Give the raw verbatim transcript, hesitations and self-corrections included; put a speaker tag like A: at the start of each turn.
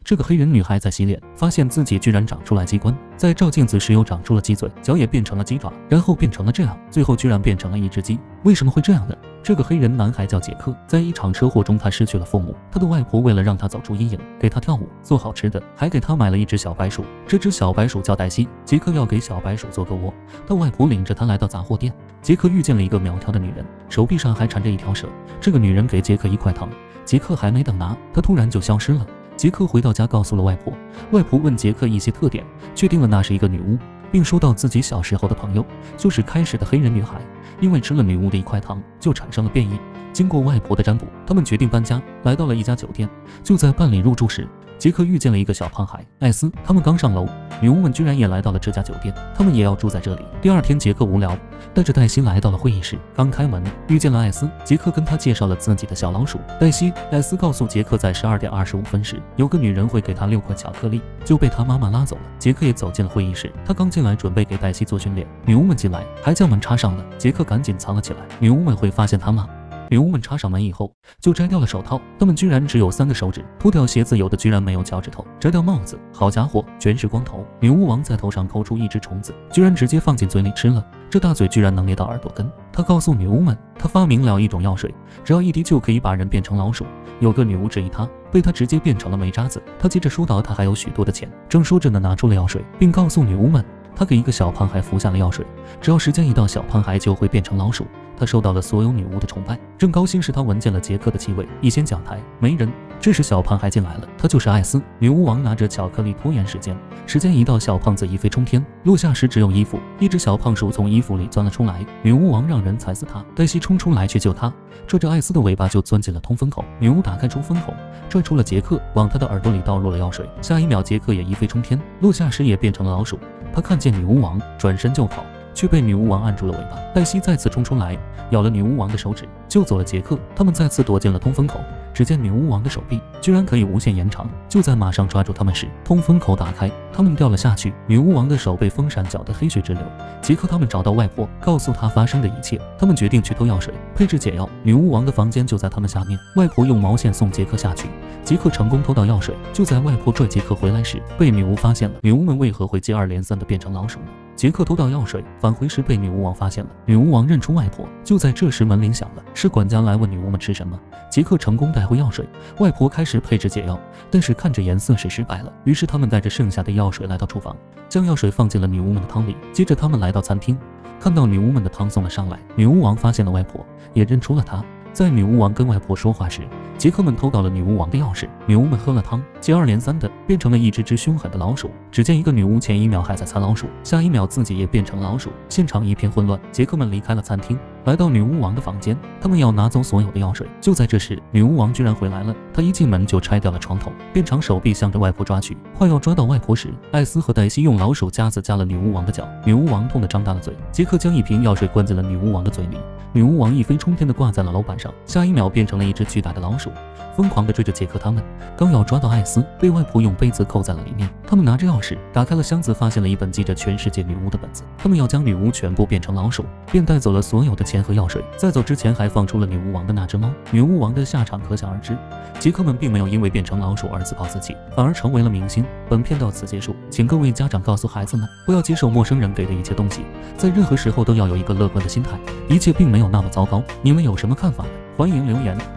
A: 这个黑人女孩在洗脸，发现自己居然长出来鸡冠，在照镜子时又长出了鸡嘴，脚也变成了鸡爪，然后变成了这样，最后居然变成了一只鸡。为什么会这样呢？这个黑人男孩叫杰克，在一场车祸中他失去了父母，他的外婆为了让他走出阴影，给他跳舞，做好吃的，还给他买了一只小白鼠。这只小白鼠叫黛西，杰克要给小白鼠做个窝。他外婆领着他来到杂货店，杰克遇见了一个苗条的女人，手臂上还缠着一条蛇。这个女人给杰克一块糖，杰克还没等拿，她突然就消失了。杰克回到家告诉了外婆，外婆问杰克一些特点，确定了那是一个女巫，并说到自己小时候的朋友就是开始的黑人女孩，因为吃了女巫的一块糖就产生了变异。经过外婆的占卜，他们决定搬家，来到了一家酒店。就在办理入住时，杰克遇见了一个小胖孩艾斯，他们刚上楼，女巫们居然也来到了这家酒店，他们也要住在这里。第二天，杰克无聊，带着黛西来到了会议室，刚开门遇见了艾斯，杰克跟他介绍了自己的小老鼠黛西。艾斯告诉杰克，在十二点二十五分时，有个女人会给他六块巧克力，就被他妈妈拉走了。杰克也走进了会议室，他刚进来准备给黛西做训练，女巫们进来还将门插上了，杰克赶紧藏了起来，女巫们会发现他吗？女巫们插上门以后，就摘掉了手套，他们居然只有三个手指，脱掉鞋子，有的居然没有脚趾头，摘掉帽子，好家伙，全是光头。女巫王在头上抠出一只虫子，居然直接放进嘴里吃了，这大嘴居然能捏到耳朵根。他告诉女巫们，他发明了一种药水，只要一滴就可以把人变成老鼠。有个女巫质疑他，被他直接变成了煤渣子。他接着说道，他还有许多的钱。正说着呢，拿出了药水，并告诉女巫们，他给一个小胖孩服下了药水，只要时间一到，小胖孩就会变成老鼠。他受到了所有女巫的崇拜，正高兴时，他闻见了杰克的气味。一掀讲台，没人。这时小胖孩进来了，他就是艾斯。女巫王拿着巧克力拖延时间，时间一到，小胖子一飞冲天，落下时只有衣服，一只小胖鼠从衣服里钻了出来。女巫王让人踩死他，黛西冲出来去救他，拽着艾斯的尾巴就钻进了通风口。女巫打开出风口，拽出了杰克，往他的耳朵里倒入了药水。下一秒，杰克也一飞冲天，落下时也变成了老鼠。他看见女巫王，转身就跑，却被女巫王按住了尾巴。黛西再次冲出来，咬了女巫王的手指，救走了杰克。他们再次躲进了通风口，只见女巫王的手臂居然可以无限延长。就在马上抓住他们时，通风口打开，他们掉了下去。女巫王的手被风扇搅得黑血直流。杰克他们找到外婆，告诉她发生的一切。他们决定去偷药水，配置解药。女巫王的房间就在他们下面。外婆用毛线送杰克下去，杰克成功偷到药水。就在外婆拽杰克回来时，被女巫发现了。女巫们为何会接二连三的变成老鼠呢？杰克偷到药水，返回时被女巫王发现了。女巫王认出外婆。就在这时，门铃响了，是管家来问女巫们吃什么。杰克成功带回药水，外婆开始配置解药，但是看着颜色是失败了。于是他们带着剩下的药水来到厨房，将药水放进了女巫们的汤里。接着他们来到餐厅，看到女巫们的汤送了上来，女巫王发现了外婆，也认出了她。在女巫王跟外婆说话时，杰克们偷到了女巫王的钥匙。女巫们喝了汤，接二连三的变成了一只只凶狠的老鼠。只见一个女巫前一秒还在擦老鼠，下一秒自己也变成老鼠，现场一片混乱。杰克们离开了餐厅，来到女巫王的房间，他们要拿走所有的药水。就在这时，女巫王居然回来了，她一进门就拆掉了床头，便长手臂向着外婆抓去。快要抓到外婆时，艾斯和黛西用老鼠夹子夹了女巫王的脚，女巫王痛得张大了嘴。杰克将一瓶药水灌进了女巫王的嘴里，女巫王一飞冲天的挂在了楼板上，下一秒变成了一只巨大的老鼠，疯狂地追着杰克他们。刚要抓到艾斯，被外婆用杯子扣在了里面。他们拿着钥匙打开了箱子，发现了一本记着全世界女巫的本子。他们要将女巫全部变成老鼠，便带走了所有的钱和药水。在走之前还放出了女巫王的那只猫。女巫王的下场可想而知。杰克们并没有因为变成老鼠而自暴自弃，反而成为了明星。本片到此结束，请各位家长告诉孩子们，不要接受陌生人给的一切东西，在任何时候都要有一个乐观的心态，一切并没有那么糟糕。你们有什么看法呢？欢迎留言。